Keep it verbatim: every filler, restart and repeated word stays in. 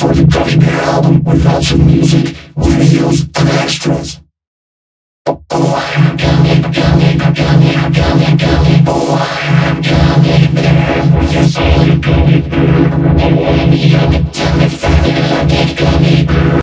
for the Gummy album with lots of music, videos, and extras. Oh, I'm Gummy, Gummy, Gummy, Gummy, Gummy, oh, I'm Gummy, man, with a solid Gummy, I wanna be on the